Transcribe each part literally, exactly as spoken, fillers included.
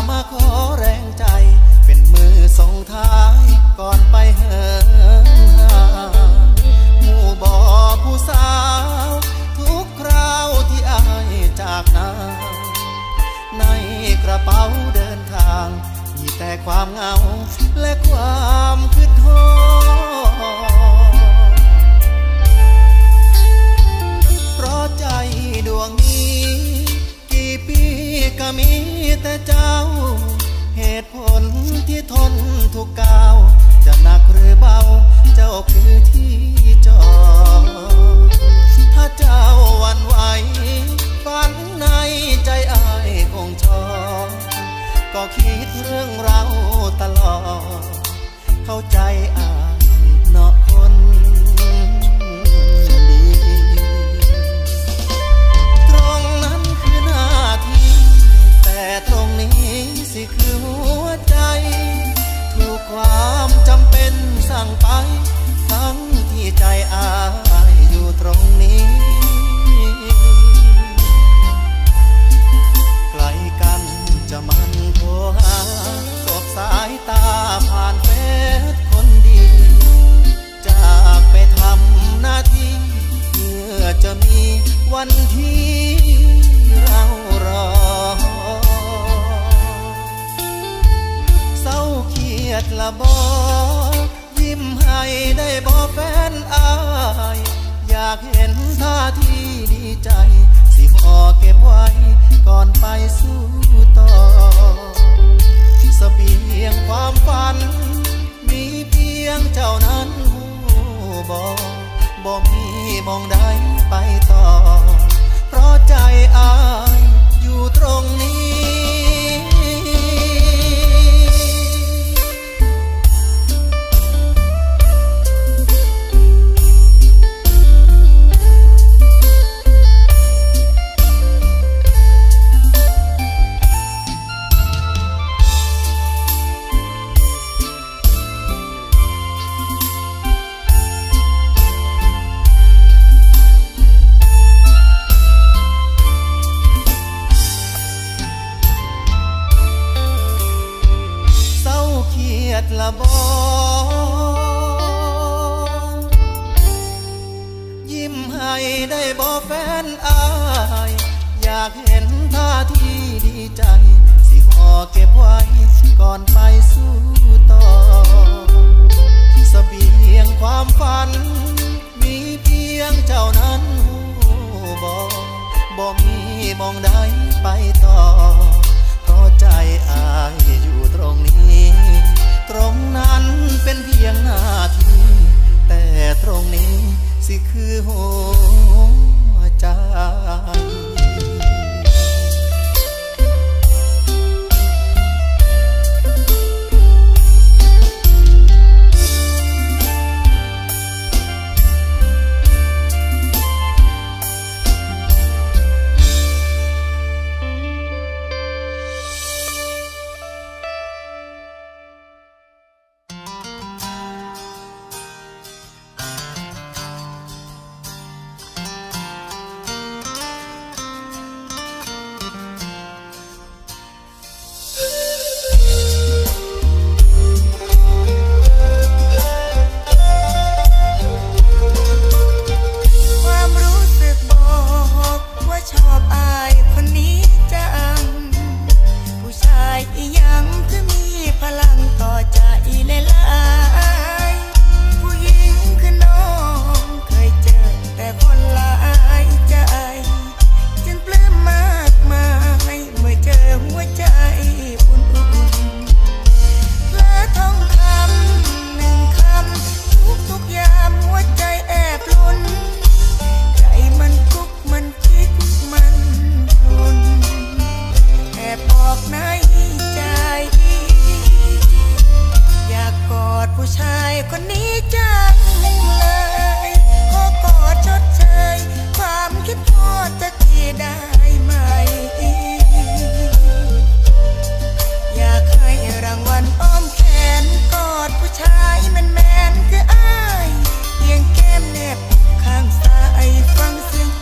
มาขอแรงใจเป็นมือส่งท้ายก่อนไปเหินห่างหมู่บ่อผู้สาวทุกคราวที่อายจากนาในกระเป๋าเดินทางมีแต่ความเหงาและความคิดฮอดเพราะใจดวงนี้กี่ปีก็มีแต่เจ้าเหตุผลที่ทนทุกก้าวจะหนักหรือเบาเจ้าคือที่จอดถ้าเจ้าหวั่นไหวฝันในใจอายคงชอบก็คิดเรื่องเราตลอดเข้าใจอายเนาะคนดีตรงนั้นคือหน้าที่แต่ตรงนี้สิคือหัวใจถูกความจำเป็นสั่งไปทั้งที่ใจอายอยู่ตรงนี้ไกลกันจะมันโทรหาสบสายตาผ่านเฟซคนดีจากไปทำหน้าที่เมื่อจะมีวันที่เรารอเศร้าเครียดละบ่ยิ้มให้ได้บ่แฟนอายอยากเห็นท่าทีดีใจสิห่อเก็บไว้ก่อนไปสู้ต่อเสบียงความฝันมีเพียงเจ้านั้นหูบ่บ่มีมองใดไปต่อเพราะใจอายอยู่ตรงนี้ละบ่ยิ้มให้ได้บ่แฟนอายอยากเห็นท่าทีดีใจสิห่อเก็บไว้ก่อนไปสู้ต่อเสบียงความฝันมีเพียงเจ้านั้นหูบ่บ่มีมองใดไปต่อเพราะใจอายอยู่ตรงนี้ตรงนั้นเป็นเพียงหน้าที่แต่ตรงนี้สิคือหัวใจ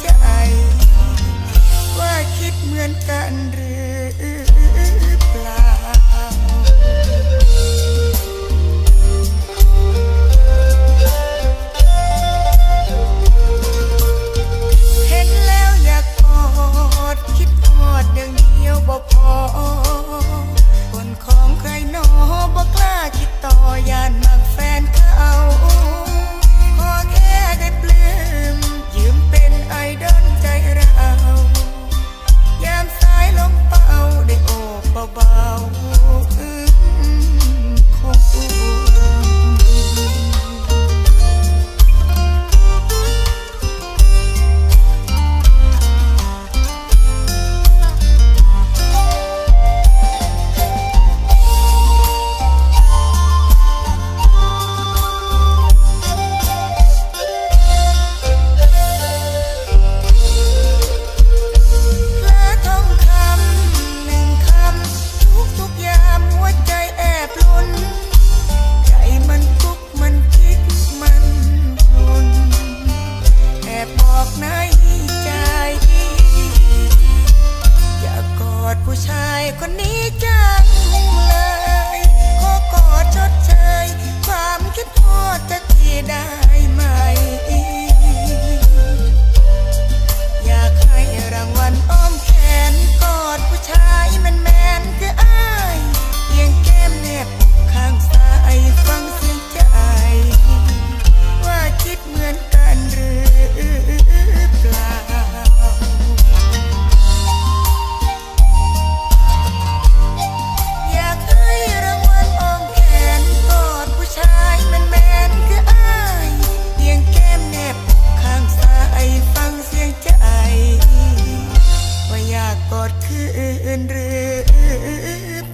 เหมือนกันหรือเปล่า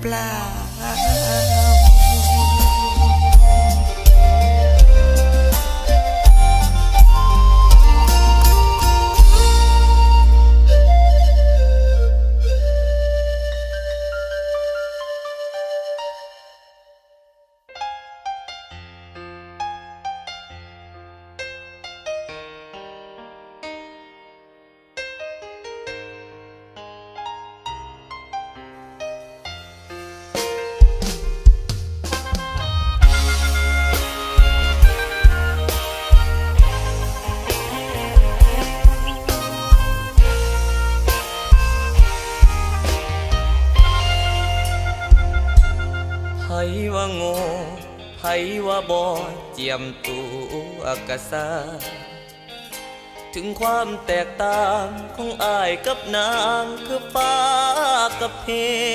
ล่าไผว่าโง่ไผว่าบ่เจียมตัวกะซาถึงความแตกต่างของอ้ายกับนางคือฟ้ากับเพ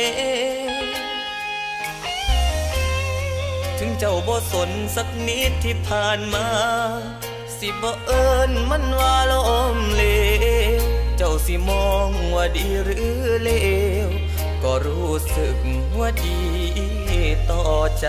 ถึงเจ้าบ่สนสักนิดที่ผ่านมาสิบ่เอิ้นมันว่าลมเหลวเจ้าสิมองว่าดีหรือเลวก็รู้สึกว่าดีต่อใจ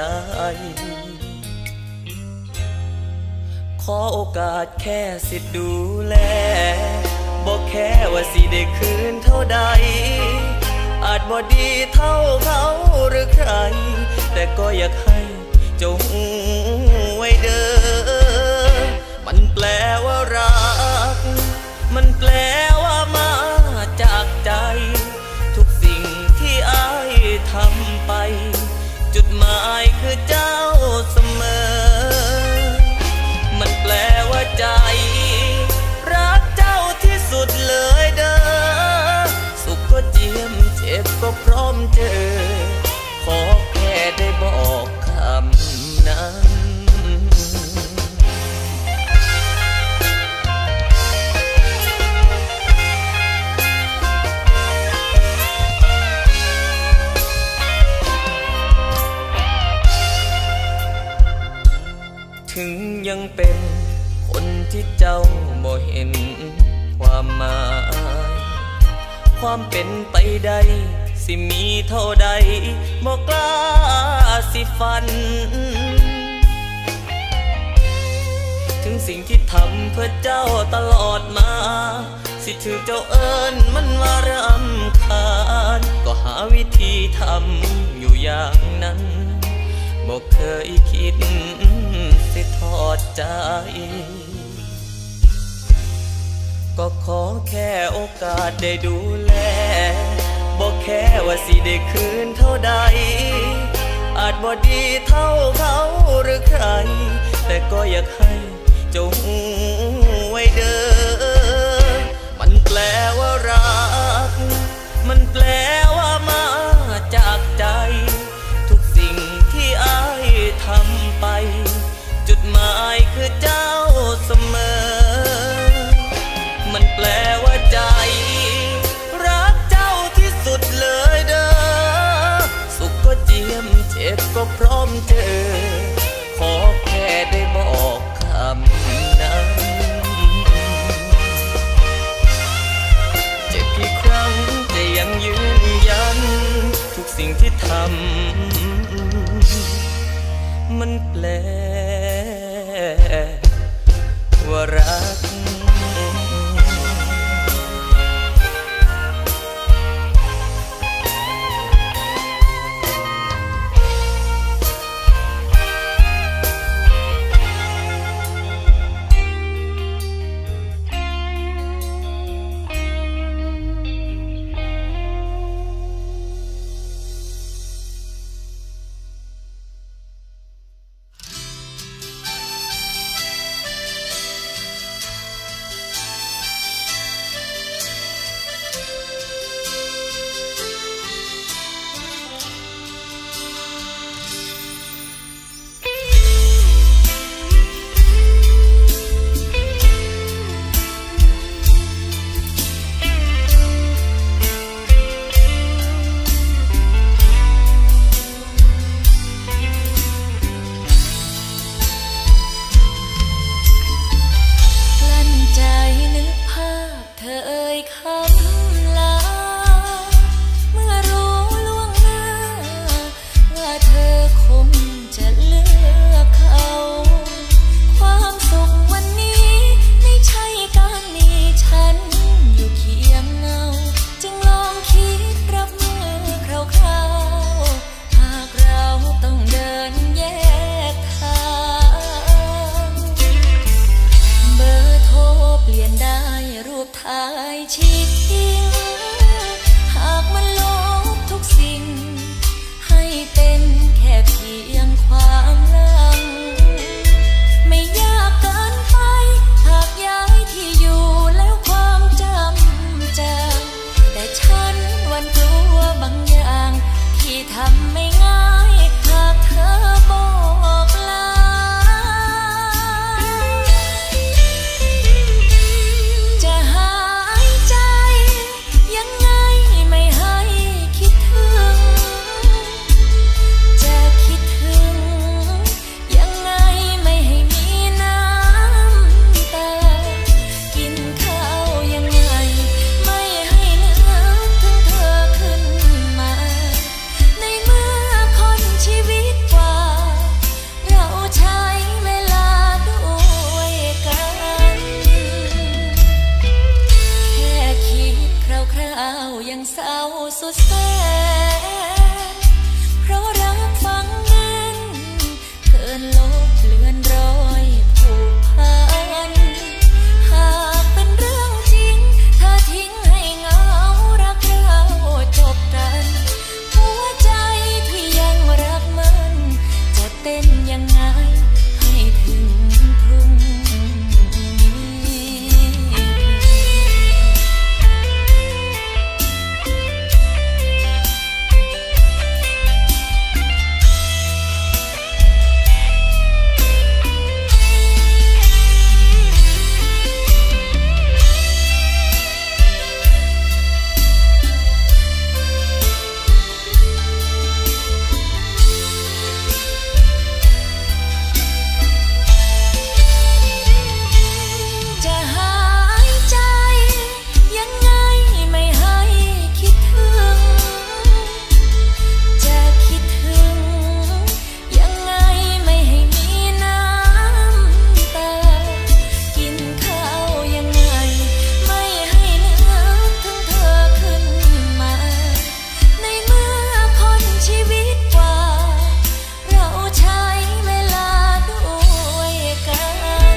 ขอโอกาสแค่สิดูแลบอกแค่ว่าสิได้คืนเท่าใดอาจบ่ดีเท่าเขาหรือใครแต่ก็อยากให้เจ้าหูไว้เด้อมันแปลว่ารักมันแปลว่ามาจากใจทุกสิ่งที่อ้ายทำไปจุดหมายคือเจ้าเสมอมันแปลว่าใจรักเจ้าที่สุดเลยเด้อสุขก็เจียมเจ็บก็พร้อมเจอขอแค่ได้บอกคำนั้นถึงยังเป็นคนที่เจ้าบ่เห็นความหมายความเป็นไปได้สิมีเท่าใดบ่กล้าสิฝันถึงสิ่งที่ทำเพื่อเจ้าตลอดมาสิถือเจ้าเอิ้นมันว่ารำคาญก็หาวิธีทำอยู่อย่างนั้นบ่เคยคิดสิทอดใจก็ขอแค่โอกาสได้ดูแลบอกแค่ว่าสิได้คืนเท่าใดอาจบ่ดีเท่าเขาหรือใครแต่ก็อยากให้เจ้าหูไว้เด้อมันแปลว่ารักมันแปลว่ามาจากใจทุกสิ่งที่อ้ายทำไปจุดหมายคือเจ้าเสมอมันแปลว่าใจรักเจ้าที่สุดเลยเด้อสุขก็เจียมเจ็บก็พร้อมเจอขอแค่ได้บอกคำนั้นเจ็บกี่ครั้งแต่ยังยืนยันทุกสิ่งที่ทำมันแปลว่ารักำไม่ง่ายหากเธอบอกลาจะหายใจยังไงไม่ให้คิดถึงจะคิดถึงยังไงไม่ให้มีน้ำตากินข้าวยังไงไม่ให้นึกถึงเธอขึ้นมาในเมื่อคนชีวิตกว่าเราใช้เวลาด้วยกันแค่คิดคราวๆยังเศร้าสุดแสนเพราะรักฝังแน่นเกินลบเลือนรอยผูกพันหากเป็นเรื่องจริงเธอทิ้งให้เหงารักเราจบกันหัวใจที่ยังรักมันจะเต้นยังไงให้ถึงพรุ่งนี้จะหายใจยังไงไม่ให้คิดถึงจะคิดถึงยังไงไม่ให้มีน้ำตากินข้าวยังไงไม่ให้นึกถึงเธอขึ้นมาในเมื่อคนชีวิตกว่าเราใช้เวลาด้วยกัน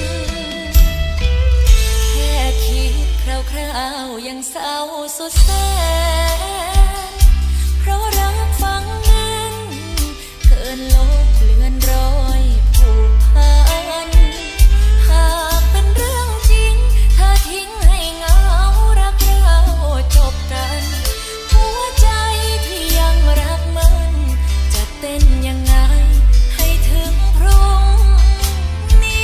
แค่คิดคราวๆยังเศร้าสุดแสนเพราะรักฝังแน่นเกินลบเลือนรอยผูกพันหากเป็นเรื่องจริงเธอทิ้งให้เหงารักเราจบกันหัวใจที่ยังรักมันจะเต้นยังไงให้ถึงพรุ่งนี้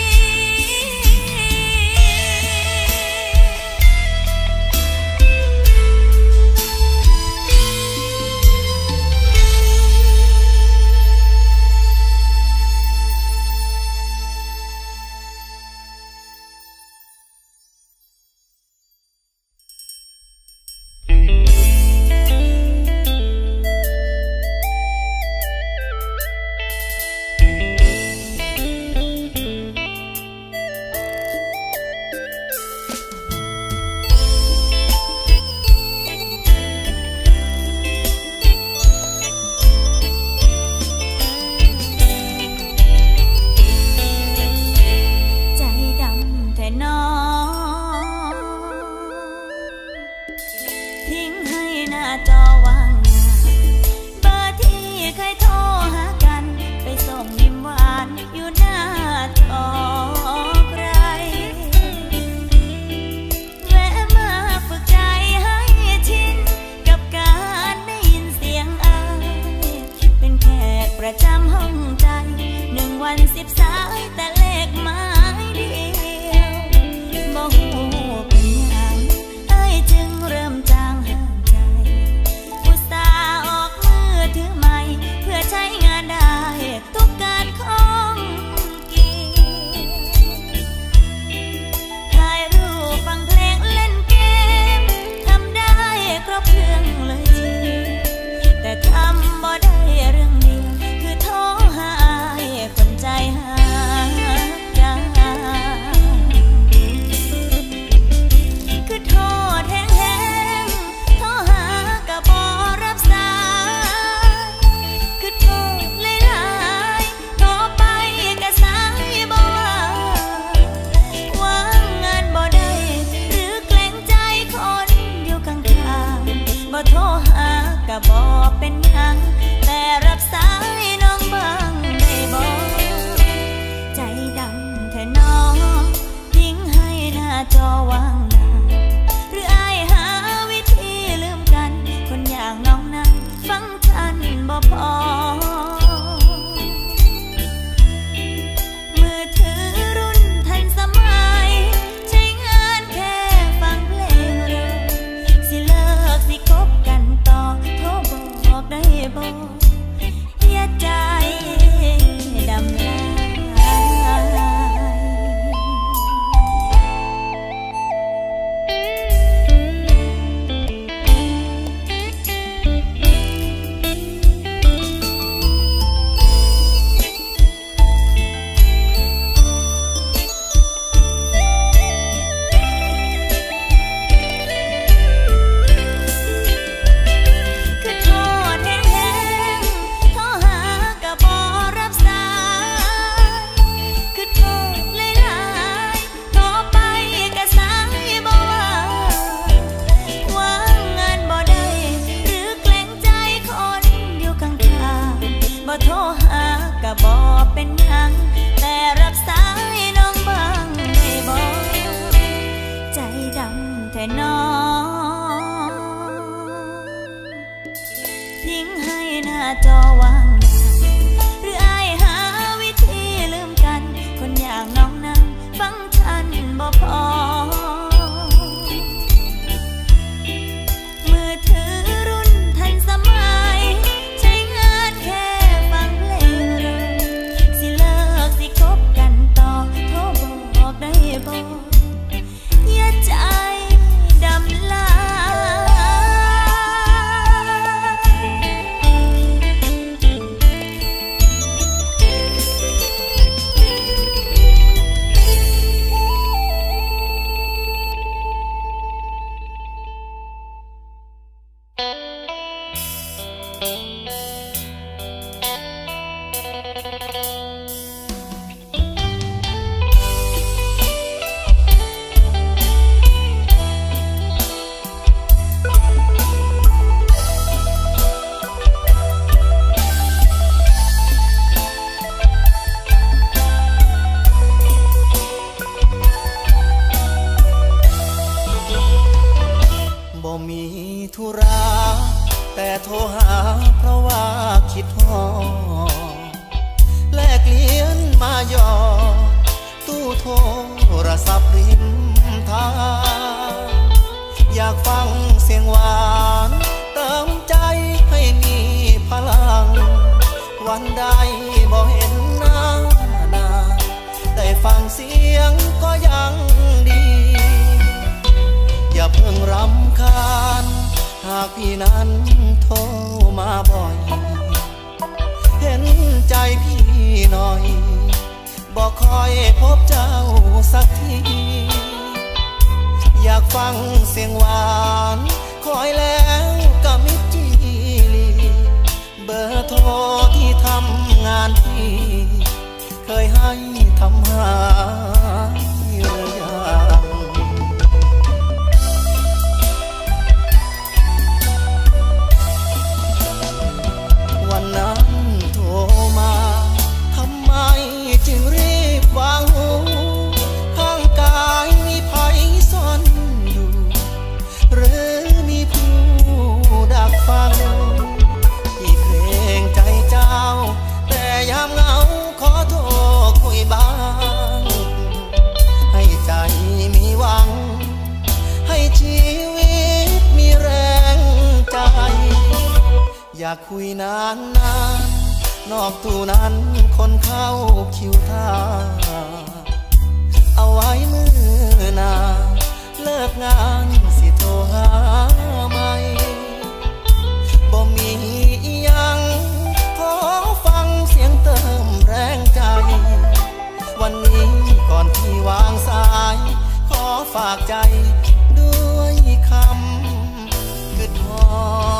ใจหายบ่โทรหาก็บ่เป็นหยังแต่รับสายน้องบ้างได้บ่ใจดำแท้น้องทิ้งให้หน้าจอว่างหรืออายหาวิธีลืมกันคนอย่างน้องนั้นฟังฉันบ่พอมือถือรุ่นทันสมัยใช้งานแค่ฟังเพลงเลยสิเลิกสิคบกันต่อโทรบอกได้บ่อย่าใจดำลามีธุระแต่โทรหาเพราะว่าคิดฮอดแลกเหรียญมาหยอดตู้โทรศัพท์ริมทางอยากฟังเสียงหวานเติมใจให้มีพลังวันใดบ่เห็นหน้าหน้าได้ฟังเสียงก็ยังดีอย่าเพิ่งรำคาญหากพี่นั้นโทรมาบ่อยเห็นใจพี่หน่อยบอกคอยพบเจ้าสักทีอยากฟังเสียงหวานคอยแล้วก็มิจีลีเบอร์โทรที่ทำงานพี่เคยให้ทำหายหรือยังวันนั้นโทรมาทำไมจึงรีบวางหูข้างกายมีภัยซ่อนอยู่หรือมีผู้ดักฟังที่เกรงใจเจ้าแต่ยามเหงาขอโทรคุยบ้างให้ใจมีหวังให้ชีวิตมีแรงใจอยากคุยนานนานนอกตู้นั้นคนเข้าคิวท่าเอาไว้มือหน้าเลิกงานสิโทรหาใหม่บ่มียังขอฟังเสียงเติมแรงใจวันนี้ก่อนที่วางสายขอฝากใจด้วยคำกึดฮอ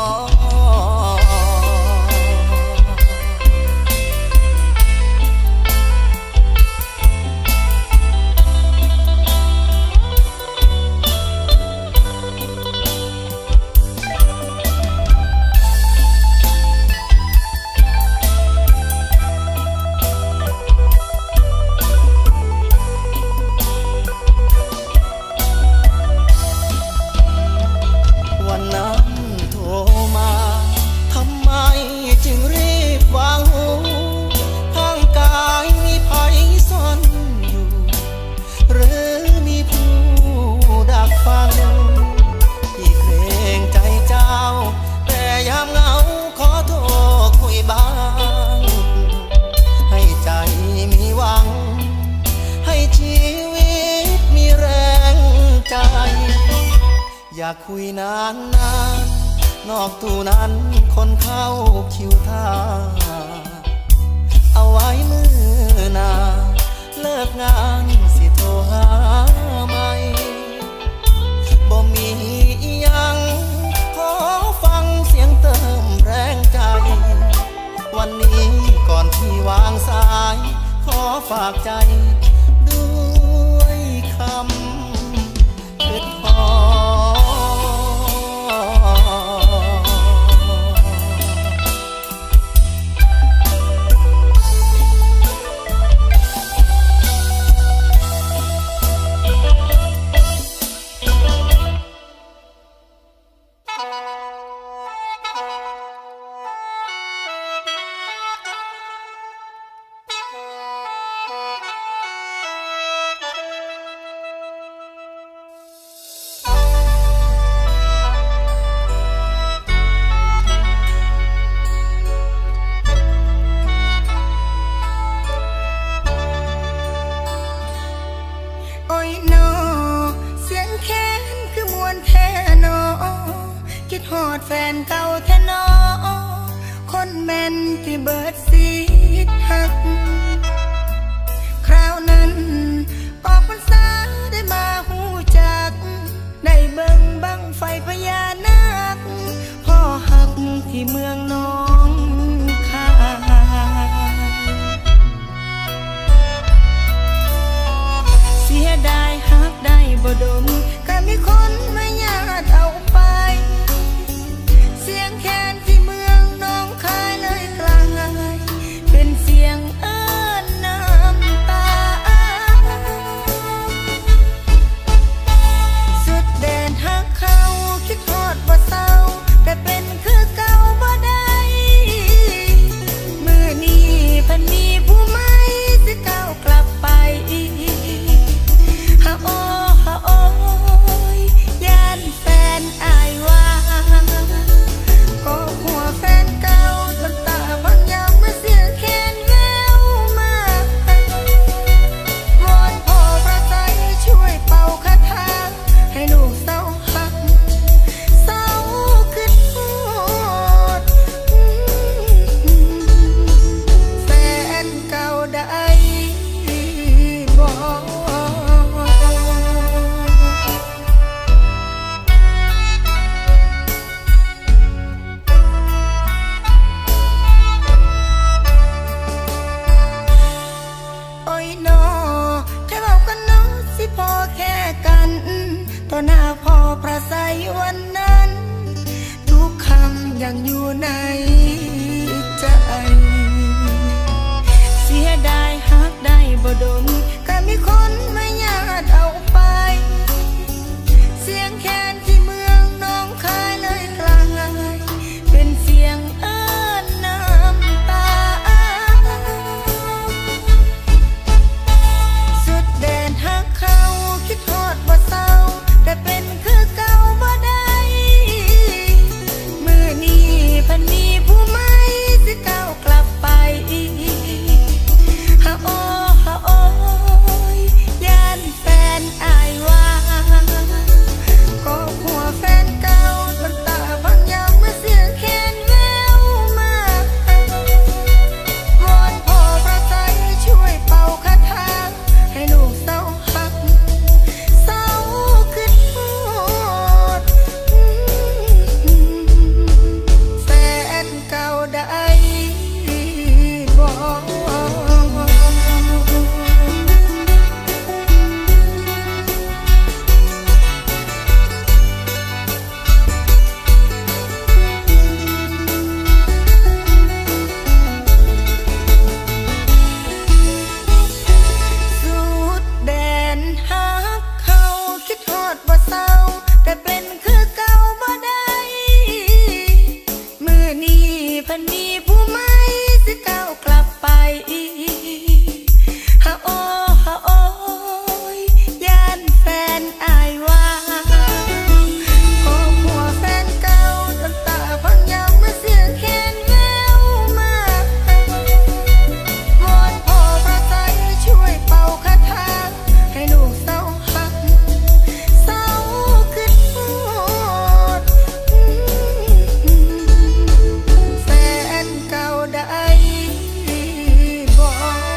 อยากคุยนานนานนอกตู้นั้นคนเข้าคิวท่าเอาไว้มือหน้าเลิกงานสิโทรหาใหม่บ่มียังขอฟังเสียงเติมแรงใจวันนี้ก่อนที่วางสายขอฝากใจด้วยคำกึดฮอม่นที่เบิดสิทธิ์หักคราวนั้นออกพรรษาได้มาหูจักได้เบิ่งบั้งไฟพญานาคพ่อหักที่เมืองน้องคายเสียดายหักได้บ่ดมก็มีคนมาญาติเอาไปเสียงแคนที่เมืองน้องคายเลยกลายเป็นเสียงเอิ้นน้ำตาสุดแดนหักเขาคิดทอดบ่เศร้าแต่เป็นคือเก่าบ่ได้มื้อนี้เพิ่นมีผู้ใหม่สิก้าวกลับไปฮะโอฮะโอยย่านแฟนอายว่าก็หัวแฟนเก่าน้ำตาพังยาวเมื่อเสียงแคนแววมาวอนพ่อพระไตรช่วยเป่าคาถาให้ลูกเศร้าหักเศร้าขึ้นโหดแฟนเก่าได้บอกโอ้ยนอแค่บอกกันเนาะสิพอแค่กันต่อหน้าพ่อพระไสยวันนั้นทุกคำยังอยู่ในใจเสียดายหักได้บ่ดมก็มีคนมาญาติเอาไปเสียงแคนที่เมืองน้องคายเลยกลายเป็นเสียงเอิ้นน้ำตาสุดแดนหักเขาคิดทอดบ่เศร้าแต่เป็นคือเก่าบ่ได้มื้อนี้เพิ่นมีผู้ใหม่สิก้าวกลับไปฮะโอฮะโอยย่านแฟนอายว่าก็หัวแฟนเก่าน้ำตาพังยาวเมื่อเสียงแคนแววมาวอนพ่อพระไตรช่วยเป่าคาถาให้ลูกเศร้าหักเศร้าขึ้นโหดแฟนเก่าได้บอก สุดแดนหักเขาคิดทอดบ่เศร้าแต่เป็นคือเก่าบ่ได้มื้อนี้เพิ่นมีผู้ใหม่สิก้าวกลับไปฮะโอฮะโอยย่านแฟนอายว่าก็หัวแฟนเก่าน้ำตาพังยาวเมื่อเสียงแคนแววมาวอนพ่อพระไตรช่วยเป่าคาถาให้ลูกเศร้าหักเศร้าขึ้นโหดแฟนเก่าได้บอก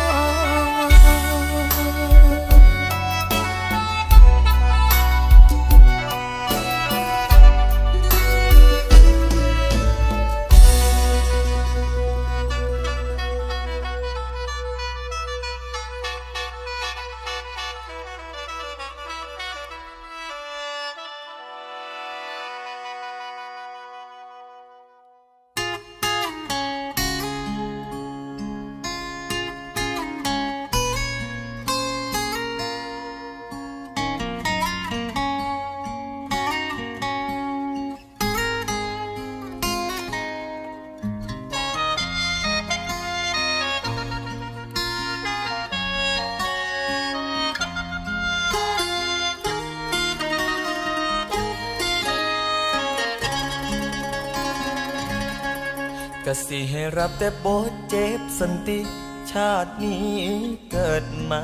ก็สิให้รับแต่บทเจ็บสันติชาตินี้เกิดมา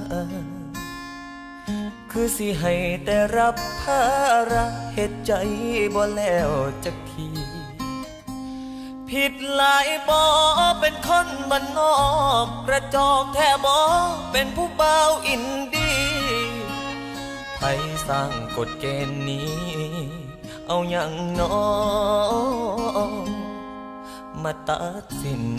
คือสิให้แต่รับภาระเหตุใจบ่แล้วจักทีเพผิดหลายบ่เป็นคนบ้านนอกกระจอกแท้บ่เป็นผู้เบาอินดีไผสร้างกฎเกณฑ์นี้เอาอย่างน้อมาตัดสิน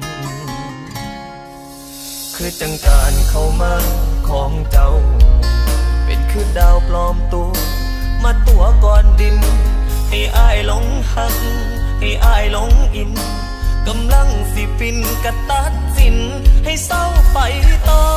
คือจังการเข้ามาของเจ้าเป็นคือดาวปลอมตัวมาตัวก่อนดินให้อายหลงหักให้อายหลงอินกำลังสิฟินกะตัดสินให้เศร้าไปต่อ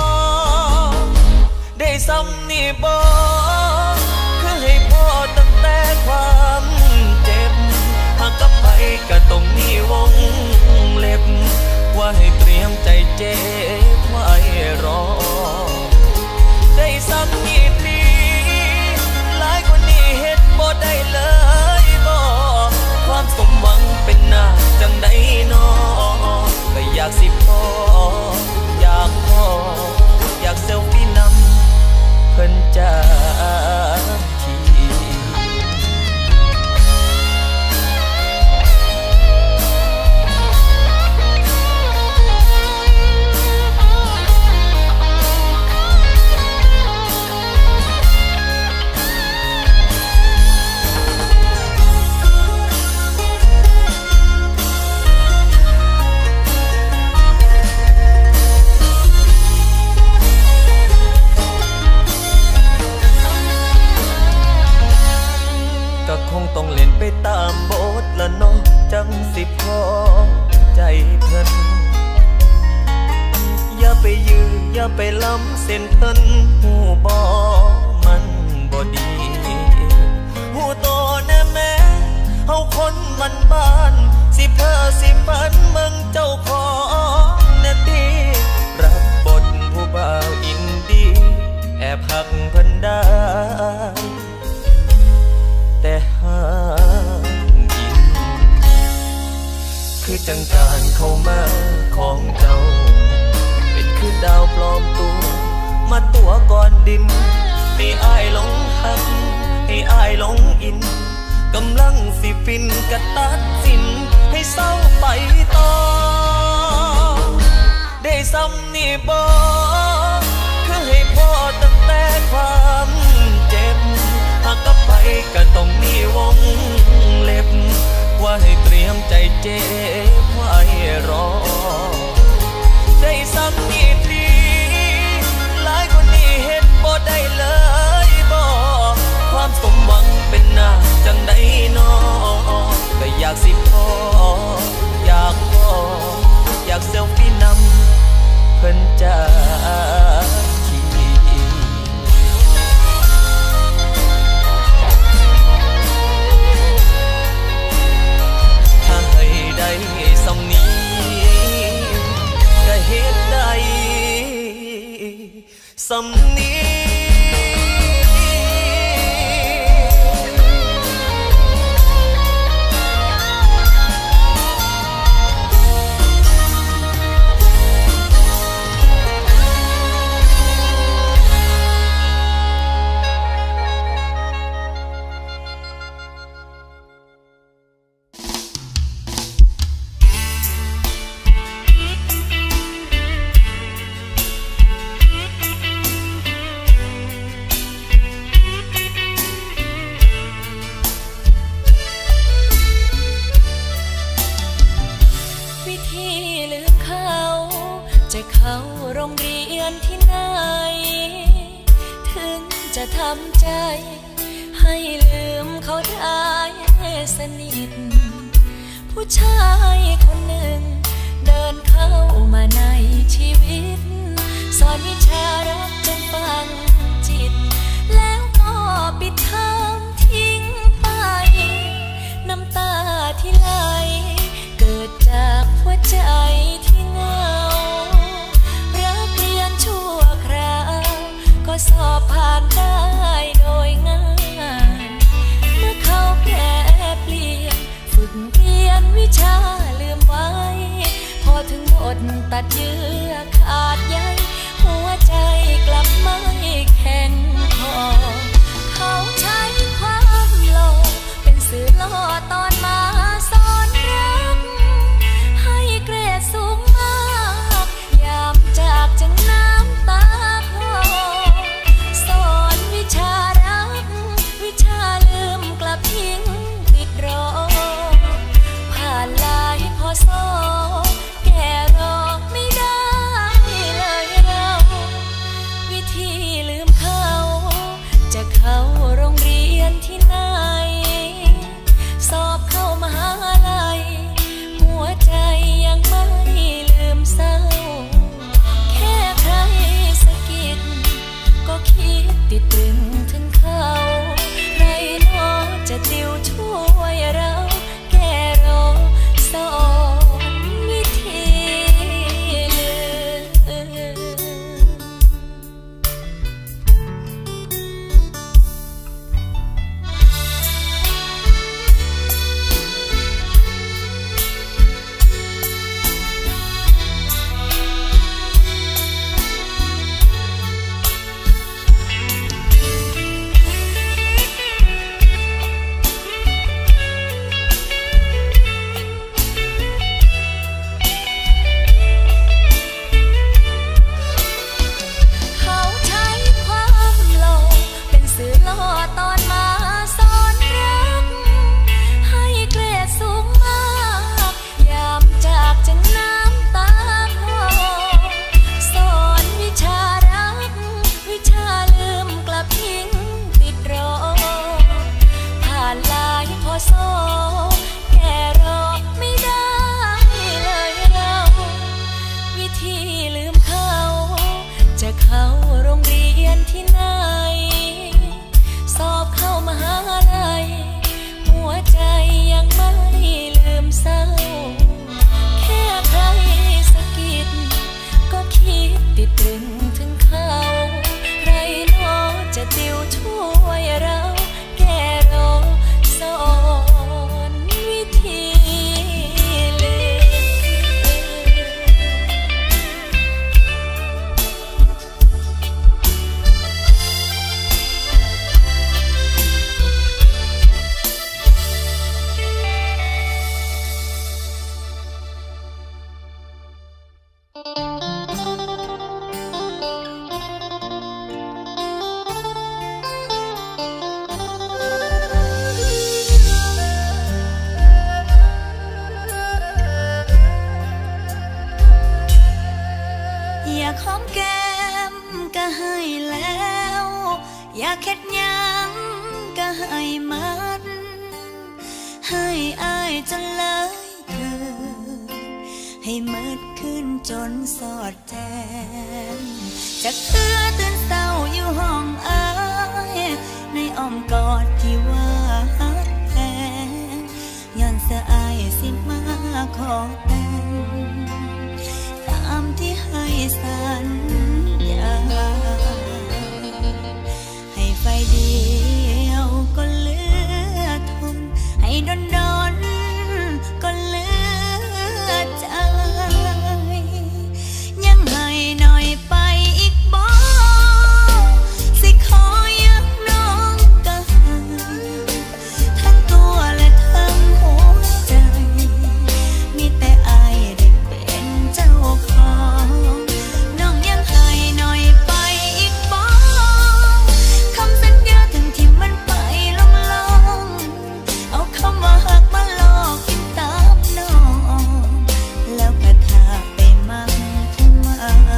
ได้ซ้ำนี่บ่คือให้พ่อตั้งแต่ความเจ็บหากกับไปก็ต้องมีวงเล็บว่าให้เตรียมใจเจ็บไว้รอได้ซ้ำนี่ทีหลายกว่านี้เฮ็ดบ่ได้เลยบ่ความสมหวังเป็นหน้าจังใดน้อก็อยากสิพออยากพออยากเซลฟี่นำเพิ่นจากทีคงต้องเล่นไปตามบทละเนาะจังสิพอใจเพิ่นอย่าไปยื้ออย่าไปล้ำเส้นเพิ่นหูบ่มันบ่ดีหูโตแน่แม่เฮาคนมันบ้านสิเพ้อสิฝันเมืองเจ้าของแน่ติรับบทผู้บ่าวอินดีแอบหักเพิ่นได้แต่ห้ามกินคือจังการเข้ามาของเจ้าเป็นคือดาวปลอมตัวมาตัวก่อนดินให้อายหลงหักให้อายหลงอินกำลังสิฟินกะตัดสินให้เศร้าไปต่อได้ซ้ำนี่บ่คือให้พ่อตั้งแต่ความเจ็บหากกับไปก็ต้องมีวงเล็บว่าให้เตรียมใจเจ็บไว้รอได้ซ้ำอีกทีหลายกว่านี้เฮ็ดบ่ได้เลยบ่ความสมหวังเป็นหน้าจังใดน้อก็อยากสิพออยากพออยากเซลฟี่นำเพิ่นจากสำนีก็เฮ็ดได้สำนีเขาโรงเรียนที่ไหนถึงจะทำใจให้ลืมเขาได้สนิทผู้ชายคนหนึ่งเดินเข้ามาในชีวิตสอนวิชารักจนฝังจิตแล้วก็ปิดทางทิ้งไปน้ำตาที่ไหลเกิดจากหัวใจที่เหงาชั่วคราวก็สอบผ่านได้โดยง่ายเมื่อเขาแปรเปลี่ยนฝึกเรียนวิชาลืมไว้พอถึงบทตัดเยื่อขาดใยหัวใจกลับไม่แข็งพอเขาใช้ความหล่อเป็นสื่อล่อตอนมาสอนรักากหอมแก้มก็ให้แล้วอยากเฮ็ดหยังก็ให้มันให้อายจนเลยเธอให้มืดขึ้นจนสอดแจ้งจากเพื่อตื่นเศร้าอยู่ห้องอายในอ้อมกอดที่ว่าฮักแท้ย้อนเสียอายสิมาขอแต่งตามที่ให้สัญญาให้ไฟเดียวก็เหลือทนให้ดนดนก็เหลือใจยังให้หน่อยไปอีกบ่สิขอยังน้องก็ให้ทั้งตัวและทั้งหัวใจมีแต่อายได้เป็นเจ้าของน้องยังให้หน่อยไปอีกบ่คำสัญญาถึงที่มันไปลงลงเอาคำว่าหักมาหลอกกินตามน้องแล้วก็ทาไปมั่งทำไม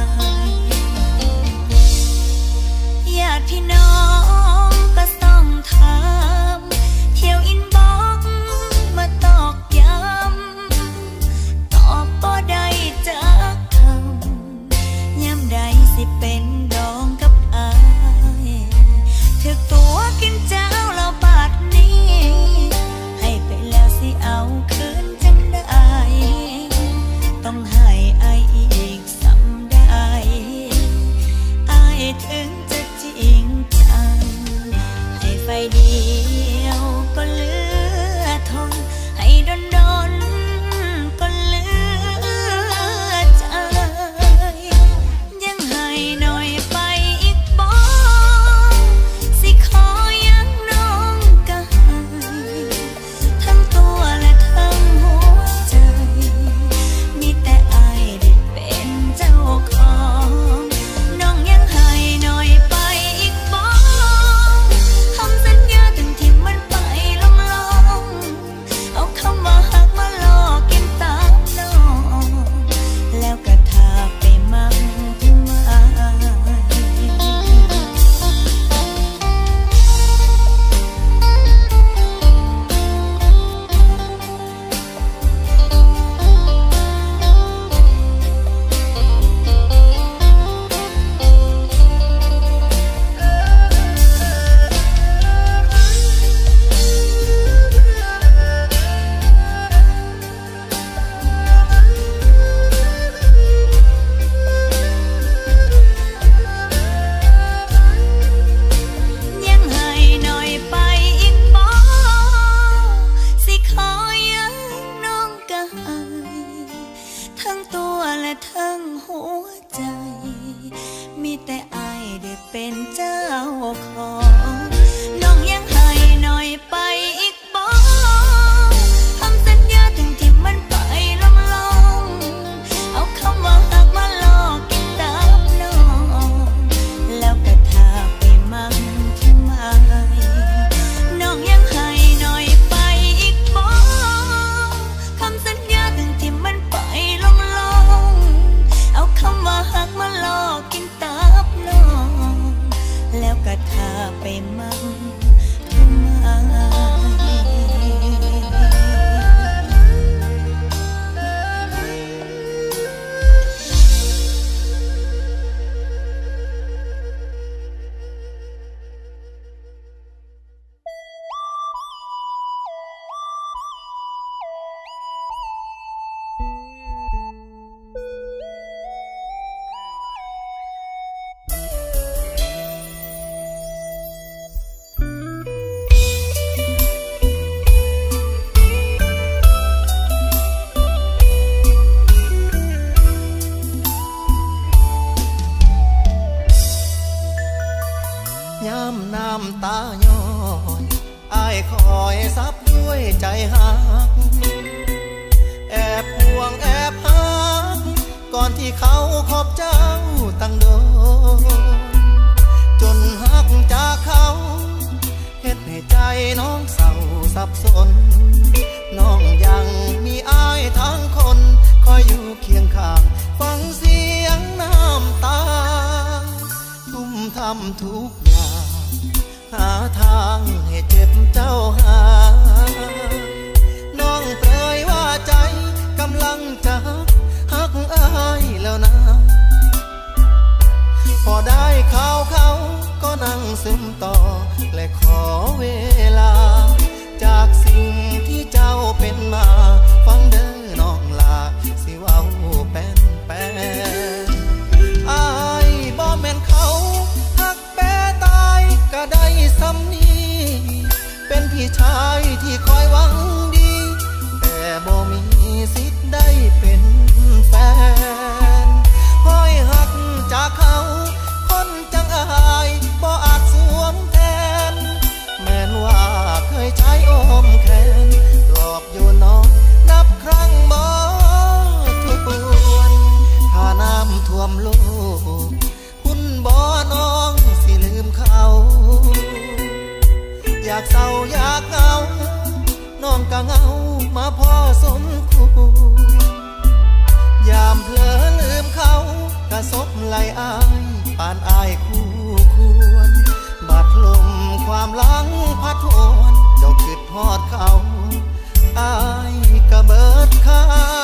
ญาติพี่น้องก็ต้องถามเที่ยวอินบ็อกซ์มาตอกย้ำตอบบ่ได้จักคำย้ำใดสิเป็นดองกับอายถึกตัวกินเจ้าแล้วบาดนี้ให้ไปแล้วสิเอาคืนจังได้ต้องให้อายอีกสำได้อายถึงจะจริงจังให้ไฟเดียวก็เหลือทนให้ดนดนก็เหลือใจยังให้หน่อยไปอีกบ่สิขอยังน้องก็ให้ทั้งตัวและทั้งหัวใจมีแต่อายได้เป็นเจ้าของน้องยังให้หน่อยไปอีกบ่คำสัญญาถึงที่มันไปลงลงเอาคำว่าหักมาหลอกกินตามน้องแล้วก็ทาไปมั่งทำไมยังให้หน่อยไปอีกบ่สิขอยังน้องก็ให้ทั้งตัวและทั้งหัวใจมีแต่อายได้เป็นเจ้าของน้องยังให้หน่อยไปอีกบ่คำสัญญาถึงที่มันไปลงลงเอาคำว่าหักมาหลอกกินตามน้องแล้วก็ทาไปมั่งทำไมน้องยังให้หน่อยไปอีกบ่คำสัญญาถึงที่มันไปลงลงเอาคำว่าหักมาหลอกกินตามน้องแล้วก็ทาไปมั่งทำไมำตาย้อยอ้ายคอยซับด้วยใจหักแอบห่วงแอบหักก่อนที่เขาคบเจ้าตั้งโดนจนหักจากเขาเฮ็ดให้ใจน้องเศร้าสับสนน้องยังมีอ้ายทั้งคนคอยอยู่เคียงข้างฟังเสียงน้ำตาำทุกอย่างหาทางให้เจ็บเจ้าหาน้องเปรยว่าใจกำลังจะฮักอายแล้วนะพอได้ข่าวเขาก็นั่งซึมต่อและขอเวลาจากสิ่งที่เจ้าเป็นมาฟังเด้อน้องลาสิเว้าเป็นแปนอายบ่แม่นเขาฮักแปรตายก็ได้ซ้ำนี้เป็นพี่ชายที่คอยหวังดีแต่บ่มีสิทธิ์ได้เป็นแฟนห้อยหักจากเขาคนจังอายบ่อาจสวมแทนแม้นว่าเคยใช้อ้อมแขนหลอกอยู่น้องนับครั้งบ่ทวนถ้าน้ำท่วมโลกคุณบ่น้องสิลืมเขาอยากเศร้าอยากเหงาน้องก็เหงามาพอสมควรยามเผลอลืมเขากระซบไหลอายปานอายคู่ควรบาดลมความหลังพัดโหวนเจ้าคิดฮอดเขาอายก็เบิดค่า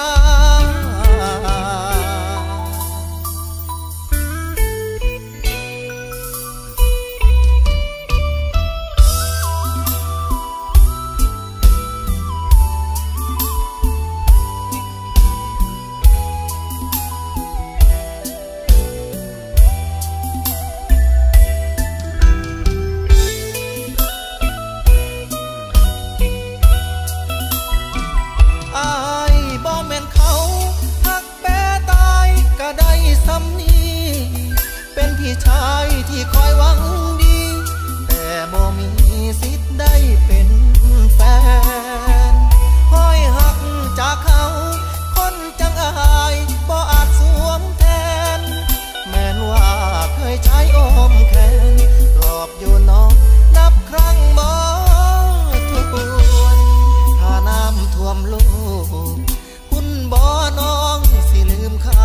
พี่ชายที่คอยหวังดีแต่บ่มีสิทธิ์ได้เป็นแฟนห้อยหักจากเขาคนจังอายบ่อาจสวมแทนแม้นว่าเคยใช้อ้อมแขนหลอกอยู่น้องนับครั้งบ่ทวนถ้าน้ำท่วมโลกคุณบ่น้องสิลืมเขา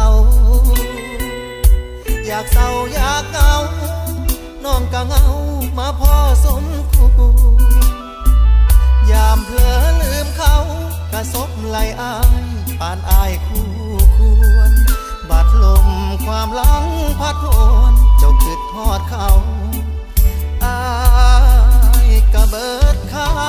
อยากเศร้าอยากเหงาน้องก็เหงามาพอสมควรยามเผลอลืมเขากระซบไหลอายปานอายคู่ควรบาดลมความหลังพัดโหวนเจ้าคิดฮอดเขาอายก็เบิดค่า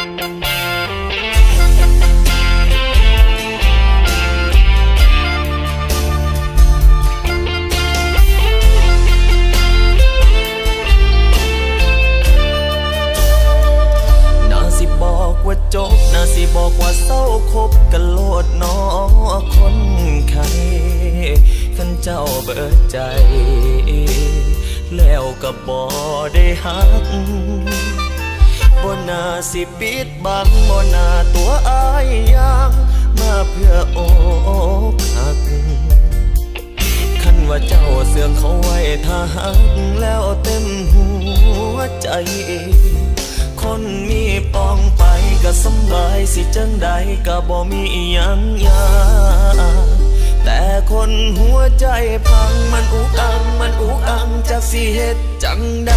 ว่าจบน่าสิบอกว่าเศร้าคบกันโลดน้อคนไข้ขันเจ้าเบิดใจแล้วก็บ่ได้หักบ่น่าสิปิดบังบ่น่าตัวอายยังมาเพื่ออกหักคันว่าเจ้าเสื่อมเขาไว้ถ้าหักแล้วเต็มหัวใจคนมีปองไปก็สำบายสิจังใดก็บ่มีอิหยังยากแต่คนหัวใจพังมันอุกอังมันอุกอังจากสิเฮ็ดจังใด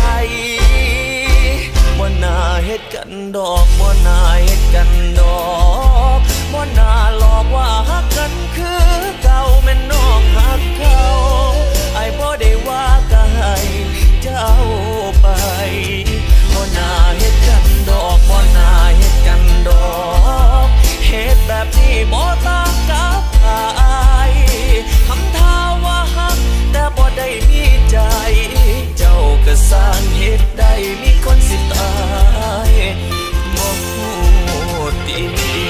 บ่น่าเฮ็ดกันดอกบ่น่าเฮ็ดกันดอกบ่น่าหลอกว่าฮักกันคือเก่าแม่นน้องฮักเขาไอ้บ่ได้ว่าก็ให้เจ้าไปบ่น่าเฮ็ดกันดอกบ่น่าเฮ็ดกันดอกเฮ็ดแบบนี้บ่ต่างกับอายทำท่าว่าฮักแต่บ่ได้มีใจเจ้าก็สร้างเฮ็ดได้มีคนสิตายบ่ฮู้ดี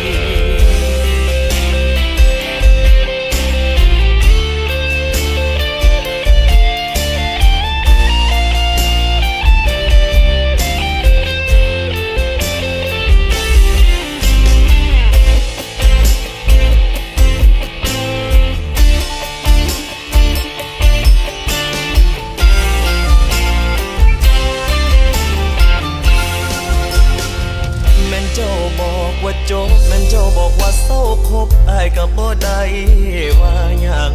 ว่าจบแม่นเจ้าบอกว่าเศร้าคบอายก็บ่ได้ว่าหยัง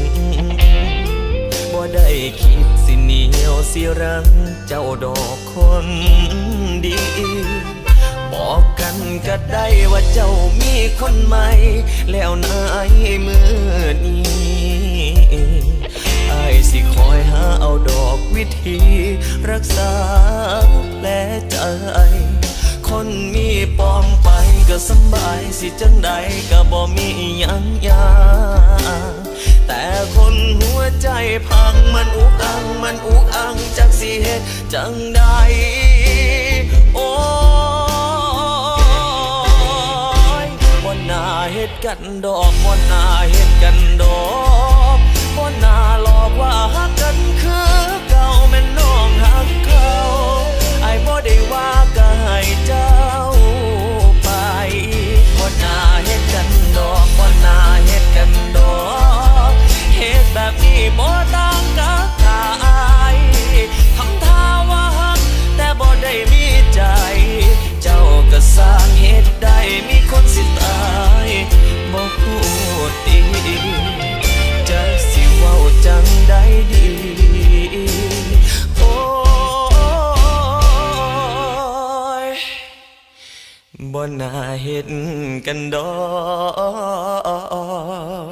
บ่ได้คิดสิเหนียวสิรังเจ้าดอกคนดีบอกกันก็ได้ว่าเจ้ามีคนใหม่แล้วนายมือนี้อายสิคอยหาเอาดอกวิธีรักษาแผลใจคนมีปองไปก็สบายสิจังใดก็บ่มีหยังยากแต่คนหัวใจพังมันอุกอังมันอุกอังจักสิเฮ็ดจังใดโอ้ยบ่น่าเฮ็ดกันดอกบ่น่าเฮ็ดกันดอกบ่น่าหลอกว่าฮักกันคือเก่าแม่นน้องฮักเขาไอ้บ่ได้ว่าก็ให้เจ้าไปบ่น่าเฮ็ดกันดอกบ่น่าเฮ็ดกันดอกเฮ็ดแบบนี้บ่ต่างกับอายทำท่าว่าฮักแต่บ่ได้มีใจเจ้าก็สร้างเฮ็ดได้มีคนสิตายบ่พูดดีจะสิเว้าจังใดดีโอ้บ่น่าเฮ็ดกันดอก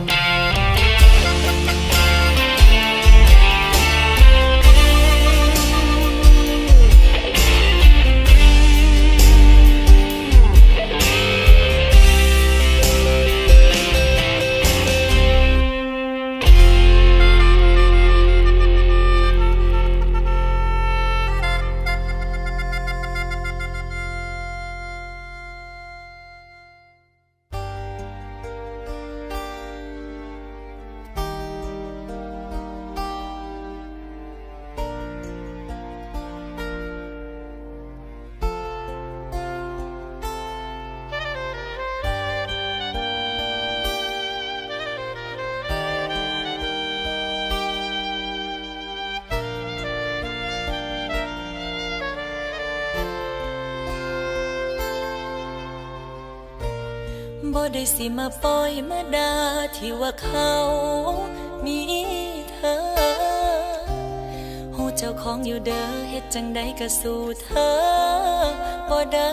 บ่ได้สิมาปล่อยมาด่าที่ว่าเขามีเธอหูเจ้าของอยู่เด้อเฮ็ดจังใดก็สู้เธอบ่ได้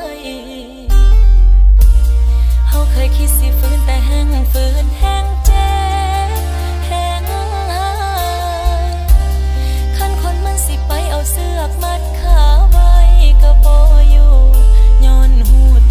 เฮาเคยคิดสิฝืนแต่แห้งฝืนแห้งเจ็บแห้งหายคันคนมันสิไปเอาเสือกมัดขาไว้ก็บ่อยู่ย้อนหู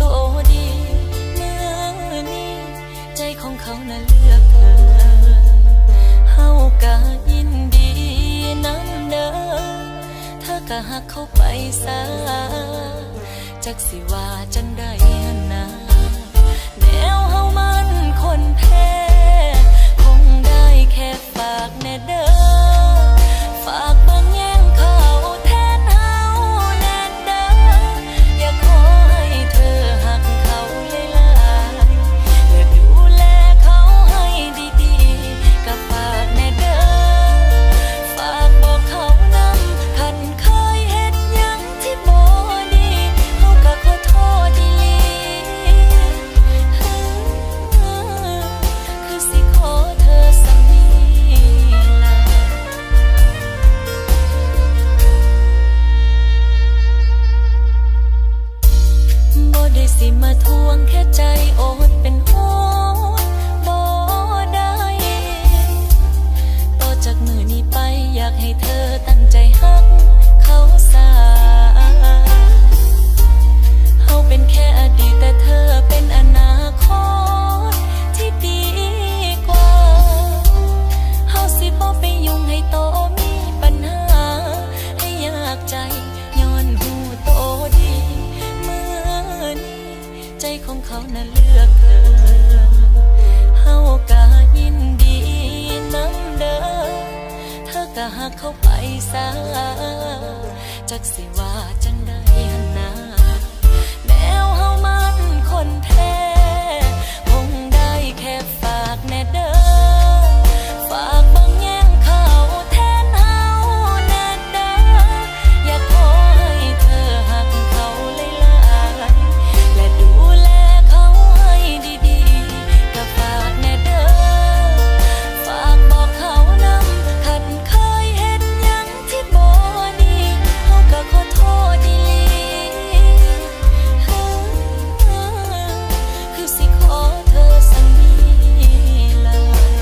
กเข้าไปซะจักสิว่าจังใดนะแนวเฮามันคนแพ้คงได้แค่ฝากแน่เด้อฝากบางแย่งเขาแทนเฮาแน่เด้ออย่าขอให้เธอหักเขาเลยล่ะและดูแลเขาให้ดีๆก็ฝากแน่เด้อฝากบอกเขานำคันเคยเฮ็ดหยังที่บ่ดีเฮาก็ขอโทษดีคือสิขอเธอสักนิดล่ะบ่ได้สิมาทวงแค่ใจโอดเป็นโหดบ่ได้ต่อจากมือนี้ไปอยากให้เธอตั้งใจฮักเขาซะเฮาเป็นแค่อดีตแต่เธอเป็นอนาคตที่ดีกว่าเฮาสิบ่ไปยุ่งให้โตมีปัญหาให้ยากใจย้อนหูโตดีเมื่อนี้ใจของเขานั้นเลือกเธอเฮาก็ยินดีนำเด้อเธอก็หักเข้าไปซะจักสิว่าจังใดนะแนวเฮามันคนแท้คงได้แค่ฝากแน่เด้อฝากบางแย่งเขาแทนเฮาแน่เด้ออย่าขอให้เธอหักเขาเลยล่ะและดูแลเขาให้ดีๆก็ฝากแน่เด้อฝากบอกเขานำคันเคยเฮ็ดหยังที่บ่ดีเฮาก็ขอโทษดีคือสิขอเธอสักนิดล่ะ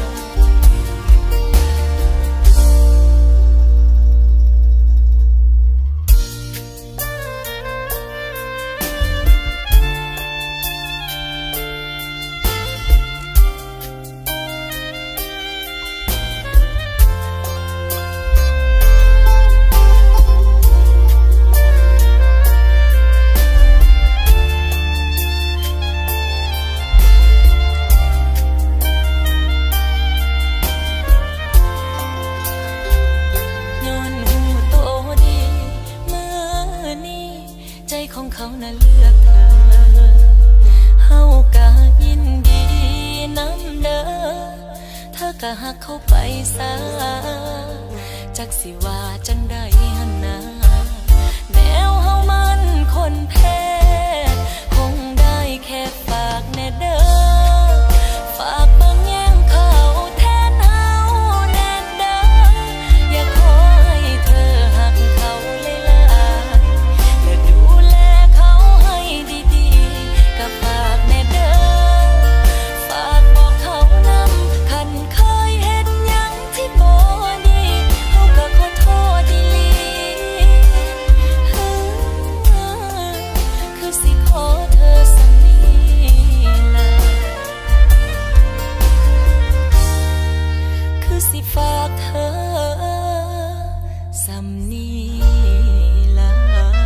ย้อนหูโตดีเมื่อนี้ใจของเขาน่ะเลือกเธอเฮาก็ยินดีนำเด้อเธอก็หักเข้าไปซะจักสิว่าจังใดหั่นนะแนวเฮามันคนแพ้คงได้แค่ฝากแน่เด้อฝากบางแย่งเขาแทนเฮาแน่เด้ออย่าขอให้เธอหักเขาเลยล่ะและดูแลเขาให้ดีๆก็ฝากแน่เด้อฝากบอกเขานำคันเคยเฮ็ดหยังที่บ่ดีเฮาก็ขอโทษดีคือสิขอเธอสักนิดล่ะคือสิฝากเธอสำนีล่ะ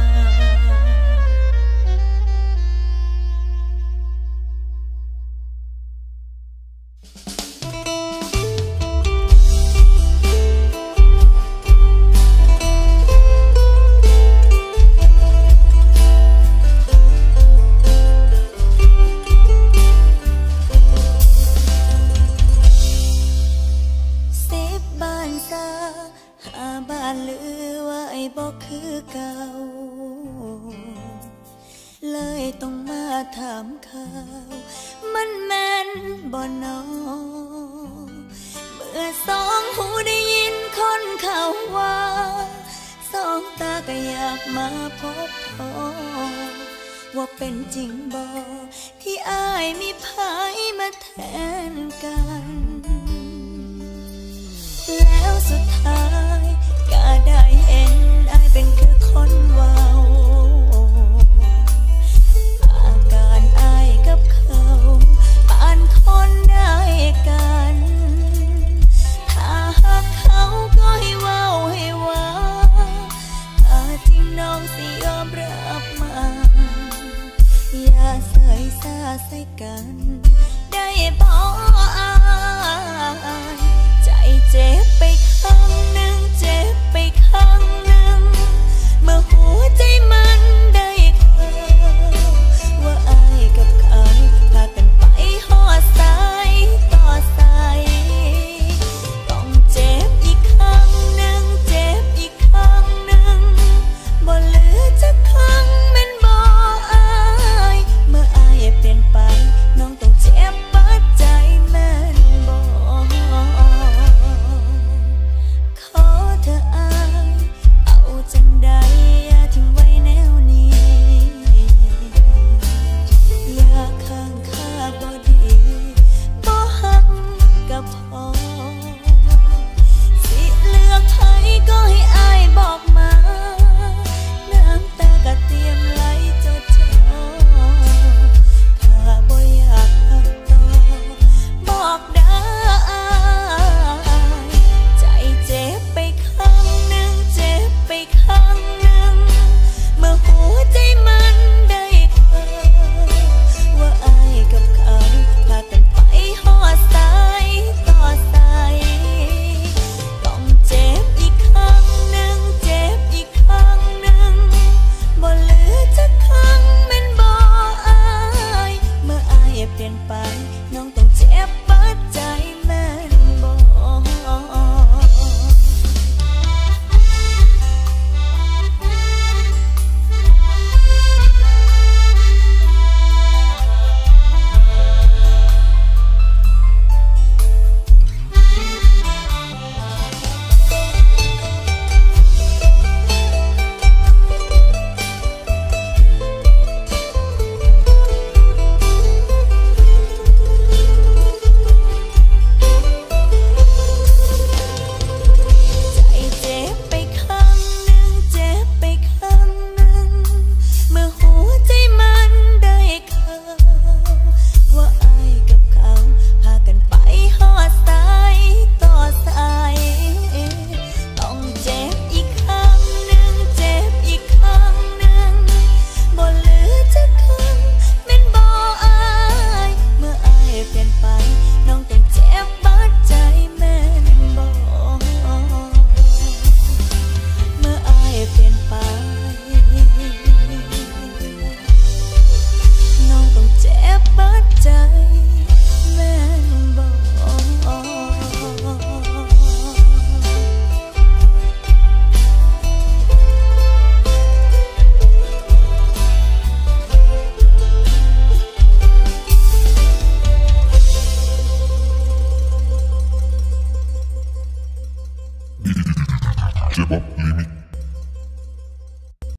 ถามข่าวมันแม่นบ่นอเมื่อสองหูได้ยินคนเขาว่าสองตาก็อยากมาพบพอว่าเป็นจริงบ่ที่อ้ายมีไผมาแทนกันแล้วสุดท้ายก็ได้เห็นอ้ายเป็นคือคนเว้าอาการอ้ายกับเขาปานคนได้กันถ้าหากเขาก็ให้เว้าให้ว่าถ้าจริงน้องสิยอมรับมาอย่าใส่ซาใส่กันได้บ่อายใจเจ็บไปครั้งหนึ่งเจ็บไปครั้ง